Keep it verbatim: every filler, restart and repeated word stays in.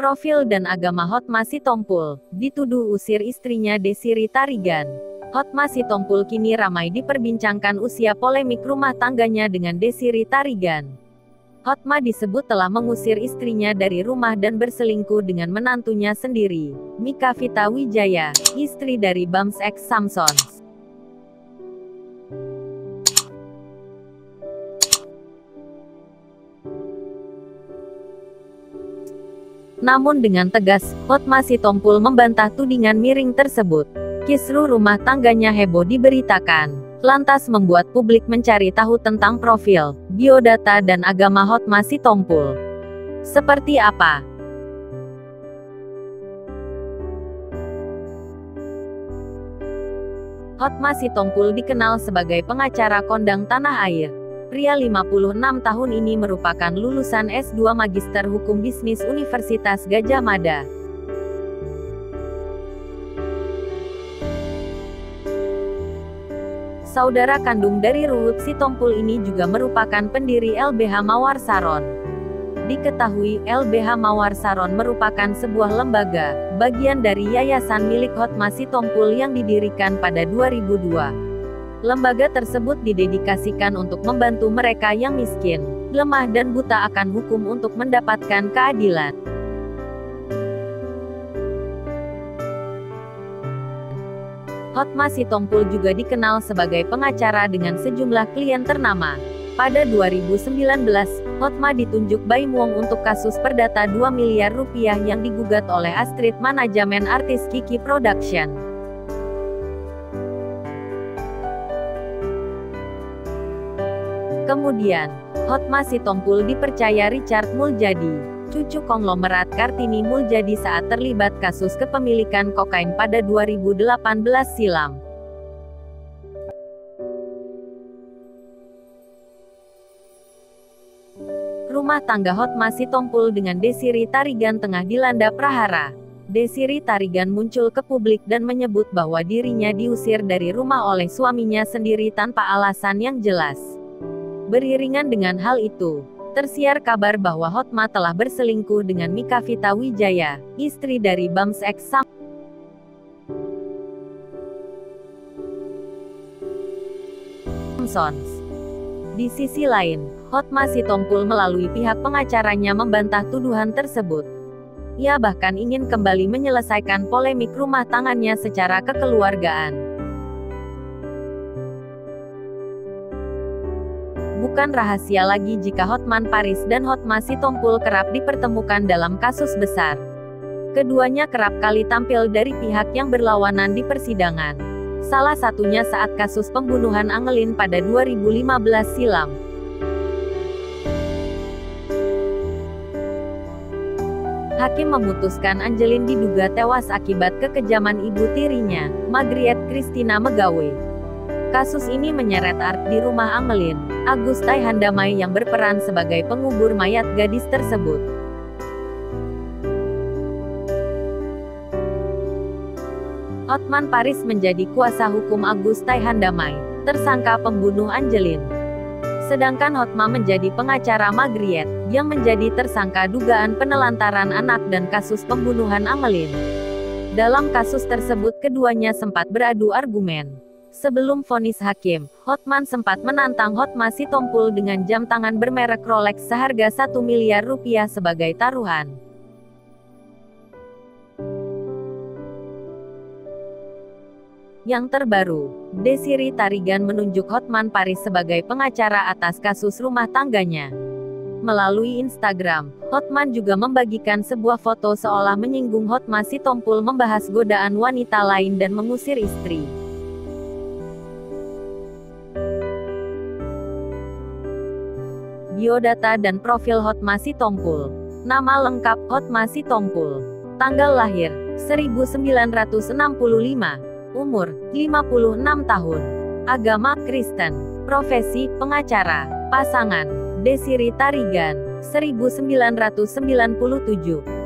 Profil dan agama Hotma Sitompul, dituduh usir istrinya Desiri Tarigan. Hotma Sitompul kini ramai diperbincangkan usia polemik rumah tangganya dengan Desiri Tarigan. Hotma disebut telah mengusir istrinya dari rumah dan berselingkuh dengan menantunya sendiri, Mika Vita Wijaya, istri dari Bams X Samson. Namun dengan tegas, Hotma Sitompul membantah tudingan miring tersebut. Kisruh rumah tangganya heboh diberitakan, lantas membuat publik mencari tahu tentang profil, biodata dan agama Hotma Sitompul. Seperti apa? Hotma Sitompul dikenal sebagai pengacara kondang tanah air. Pria lima puluh enam tahun ini merupakan lulusan S dua Magister Hukum Bisnis Universitas Gadjah Mada. Saudara kandung dari Ruhut Sitompul ini juga merupakan pendiri L B H Mawar Saron. Diketahui, L B H Mawar Saron merupakan sebuah lembaga, bagian dari yayasan milik Hotma Sitompul yang didirikan pada dua ribu dua. Lembaga tersebut didedikasikan untuk membantu mereka yang miskin, lemah dan buta akan hukum untuk mendapatkan keadilan. Hotma Sitompul juga dikenal sebagai pengacara dengan sejumlah klien ternama. Pada dua ribu sembilan belas, Hotma ditunjuk Baimuang untuk kasus perdata dua miliar rupiah yang digugat oleh Astrid Manajemen artis Kiki Production. Kemudian, Hotma Sitompul dipercaya Richard Muljadi, cucu konglomerat Kartini Muljadi saat terlibat kasus kepemilikan kokain pada dua ribu delapan belas silam. Rumah tangga Hotma Sitompul dengan Desiri Tarigan tengah dilanda prahara. Desiri Tarigan muncul ke publik dan menyebut bahwa dirinya diusir dari rumah oleh suaminya sendiri tanpa alasan yang jelas. Beriringan dengan hal itu, tersiar kabar bahwa Hotma telah berselingkuh dengan Mika Vita Wijaya, istri dari Bams X Samson. Di sisi lain, Hotma Sitompul melalui pihak pengacaranya membantah tuduhan tersebut. Ia bahkan ingin kembali menyelesaikan polemik rumah tangannya secara kekeluargaan. Bukan rahasia lagi jika Hotman Paris dan Hotma Sitompul kerap dipertemukan dalam kasus besar. Keduanya kerap kali tampil dari pihak yang berlawanan di persidangan. Salah satunya saat kasus pembunuhan Angelin pada dua ribu lima belas silam. Hakim memutuskan Angelin diduga tewas akibat kekejaman ibu tirinya, Margriet Christina Megawe. Kasus ini menyeret Art di rumah Angelin, Agus Taihandamai yang berperan sebagai pengubur mayat gadis tersebut. Hotman Paris menjadi kuasa hukum Agus Taihandamai, tersangka pembunuh Angelin. Sedangkan Hotma menjadi pengacara Margriet, yang menjadi tersangka dugaan penelantaran anak dan kasus pembunuhan Angelin. Dalam kasus tersebut keduanya sempat beradu argumen. Sebelum vonis hakim, Hotman sempat menantang Hotma Sitompul dengan jam tangan bermerek Rolex seharga satu miliar rupiah sebagai taruhan. Yang terbaru, Desiri Tarigan menunjuk Hotman Paris sebagai pengacara atas kasus rumah tangganya. Melalui Instagram, Hotman juga membagikan sebuah foto seolah menyinggung Hotma Sitompul membahas godaan wanita lain dan mengusir istri. Biodata dan profil Hotma Sitompul. Nama lengkap Hotma Sitompul. Tanggal lahir seribu sembilan ratus enam puluh lima. Umur lima puluh enam tahun. Agama Kristen. Profesi pengacara. Pasangan Desiri Tarigan seribu sembilan ratus sembilan puluh tujuh.